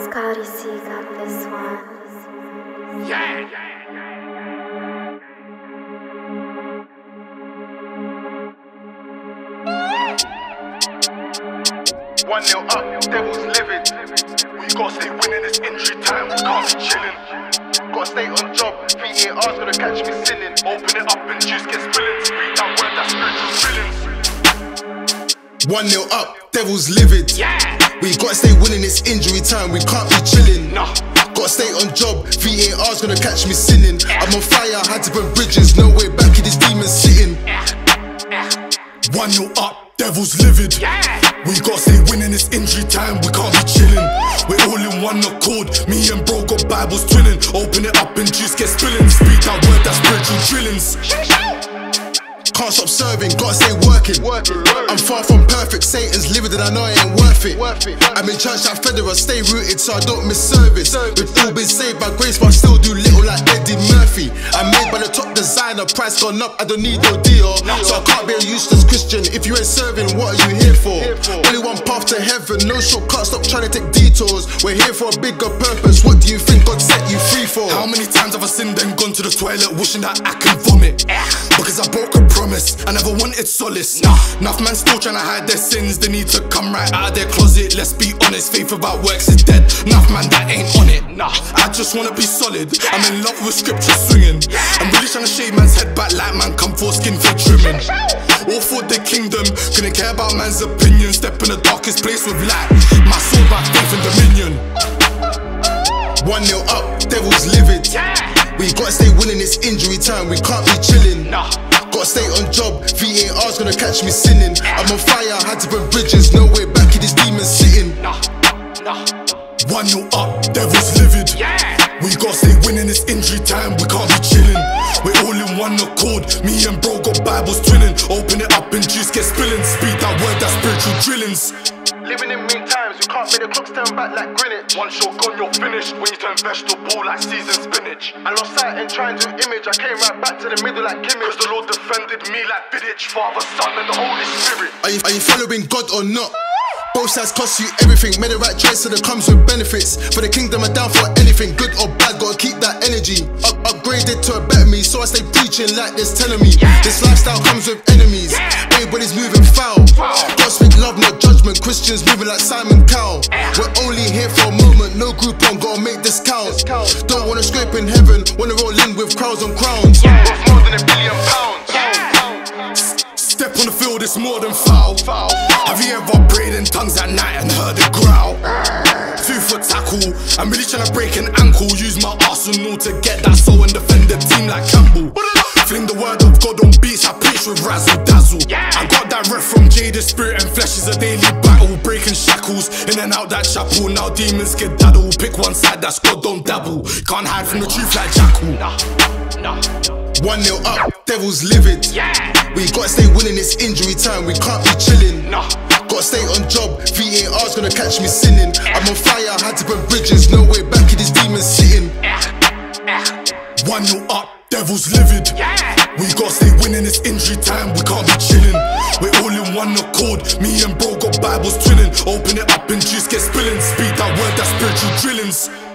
Scotty C got this one. Yeah. 1-0 up, Devils livid. We gotta stay winning this injury time, we can't be chilling. Gotta stay on job, VAR's gonna catch me sinning. Open it up and juice get spilling. Speak that word, that's spiritual feelings. 1-0 up, Devils livid. Yeah. We gotta stay winning this injury time, we can't be chilling. Nah. Gotta stay on job, VAR's gonna catch me sinning. I'm on fire, had to burn bridges, no way back in this demon sitting. 1-0 up, Devils livid. Yeah. We gotta stay winning this injury time, we can't be chilling. We're all in one accord, me and bro got Bibles twinning. Open it up and juice get spilling. Speak that word, that's spiritual drillings. Can't stop serving, gotta stay working. I'm far from perfect, Satan's livid and I know I ain't worth it. I'm in church like Federer, stay rooted so I don't miss service. We've all been saved by grace but I still do little like Eddie Murphy. I'm made by the top designer, price gone up, I don't need no deal. So I can't be a useless Christian, if you ain't serving, what are you here for? Only one path to heaven, no shortcuts, stop trying to take detours. We're here for a bigger purpose, what do you think God set you free for? How many times have I sinned and gone to the toilet wishing that I can vomit? Because I broke a promise, I never wanted solace. Enough man still trying to hide their sins, they need to come right out of their closet. Let's be honest, faith without works is dead. Enough man that ain't on it. I just wanna be solid, I'm in love with scripture swinging. I'm really trying to shave man's head back like man come for skin for trimming. All for the kingdom, couldn't care about man's opinion. Step in the darkest place with light, my sword, my faith and dominion. 1-0 up, Devils livid. We gotta stay winning this injury time, we can't be chilling. Gotta stay on job, VAR's gonna catch me sinning. I'm on fire, had to burn bridges, no way back in this demon sitting. 1-0 up, Devils livid. We gotta stay winning this injury time, we can't be chilling. We're all in one accord, me and bro got Bibles twinning. Open it up and juice get spilling. Speak that word, that's spiritual drillings. Living in mean times, you can't make the clocks turn back like Greenwich. One shot gone, you're finished. When you turn vegetable like seasoned spinach. I lost sight and trying to image, I came right back to the middle like Kimmich. Cause the Lord defended me like Vidic, Father, Son and the Holy Spirit. Are you following God or not? Both sides cost you everything, made the right choice so that comes with benefits. For the kingdom I'm down for anything, good or bad, gotta keep that energy. Upgraded to a better me, so I stay preaching like this telling me. This lifestyle comes with enemies, everybody's moving foul. God speak love, not judgment, Christians moving like Simon Cowell. We're only here for a moment, no group on, gotta make this count. Don't wanna scrape in heaven, wanna roll in with crowns on crowns. Worth more than £1 billion. Step on the field, it's more than foul. Have you ever prayed in tongues at night and heard it growl? 2-foot tackle, I'm really trying to break an ankle. Use my arsenal to get that soul and defend the team like Campbell. Fling the word of God on beats, I preach with razzle dazzle. I got that rep from Jade, the spirit and flesh is a daily battle. Breaking shackles, in and out that chapel. Now demons get daddle, pick one side, that's God, don't dabble. Can't hide from the truth like Jackal. 1-0 up, Devils livid. We gotta stay winning this injury time, we can't be chilling. Gotta stay on job, VAR's gonna catch me sinning. I'm on fire, had to burn bridges, no way back in this demon sitting. 1-0 up, Devils livid. We gotta stay winning this injury time, we can't be chilling. We're all in one accord, me and bro got Bibles twinning. Open it up and juice get spilling. Speak that word, that's spiritual drillings.